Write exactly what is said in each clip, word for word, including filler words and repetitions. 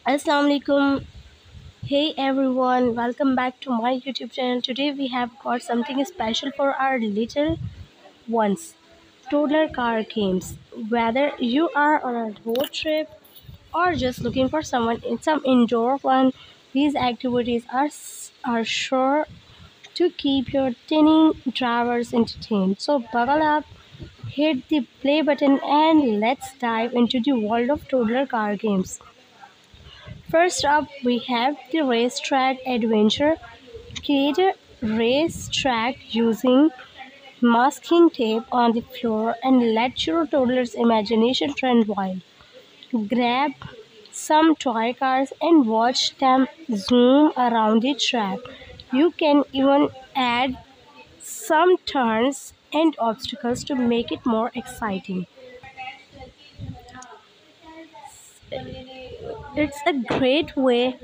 Assalamu alaikum. Hey everyone, welcome back to my YouTube channel. Today we have got something special for our little ones. Toddler car games. Whether you are on a road trip or just looking for someone in some indoor fun, these activities are s- are sure to keep your tiny drivers entertained. So buckle up, hit the play button, and let's dive into the world of toddler car games. First up, we have the racetrack adventure. Create a racetrack using masking tape on the floor and let your toddler's imagination run wild. Grab some toy cars and watch them zoom around the track. You can even add some turns and obstacles to make it more exciting. It's a great way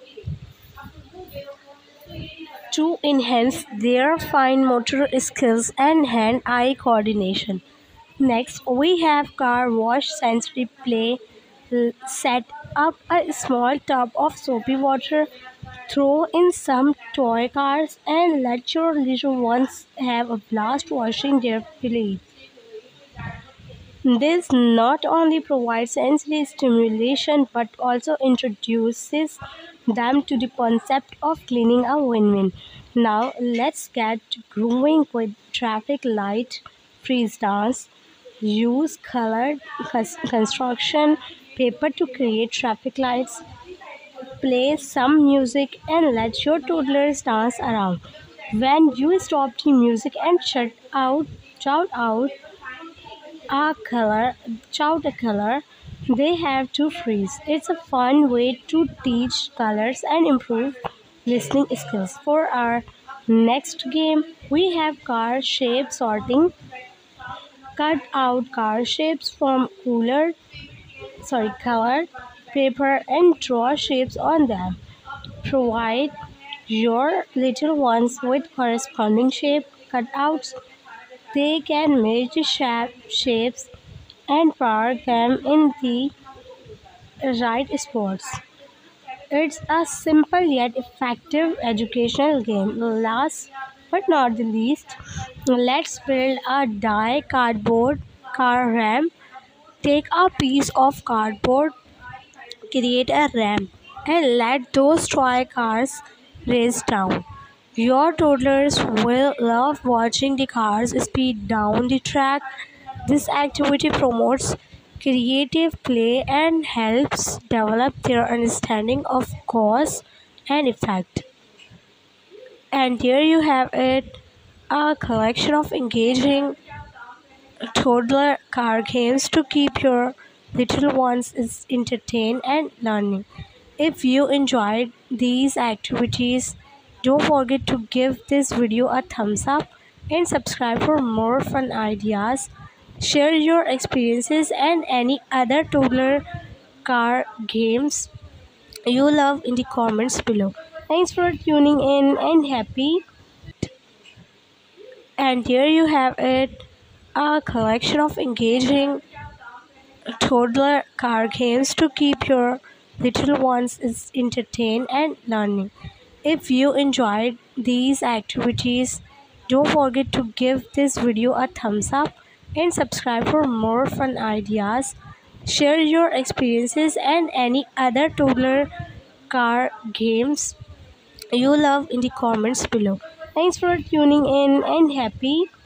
to enhance their fine motor skills and hand-eye coordination. Next, we have car wash sensory play. L- Set up a small tub of soapy water, throw in some toy cars, and let your little ones have a blast washing their feet. This not only provides sensory stimulation but also introduces them to the concept of cleaning a win-win. Now let's get grooving with traffic light freeze dance. Use colored cons- construction paper to create traffic lights. Play some music and let your toddlers dance around. When you stop the music and shut out, shout out a color, shout a color, they have to freeze. It's a fun way to teach colors and improve listening skills. For our next game, we have car shape sorting. Cut out car shapes from cooler, sorry, colored paper and draw shapes on them. Provide your little ones with corresponding shape cutouts. They can match the shape, shapes and park them in the right spots. It's a simple yet effective educational game. Last but not the least, let's build a die cardboard car ramp. Take a piece of cardboard, create a ramp, and let those toy cars race down. Your toddlers will love watching the cars speed down the track. This activity promotes creative play and helps develop their understanding of cause and effect. And there you have it, a collection of engaging toddler car games to keep your little ones is entertained and learning. If you enjoyed these activities, don't forget to give this video a thumbs up and subscribe for more fun ideas. Share your experiences and any other toddler car games you love in the comments below. Thanks for tuning in and happy. And here you have it, a collection of engaging toddler car games to keep your little ones is entertained and learning. If you enjoyed these activities, don't forget to give this video a thumbs up and subscribe for more fun ideas. Share your experiences and any other toddler car games you love in the comments below. Thanks for tuning in and happy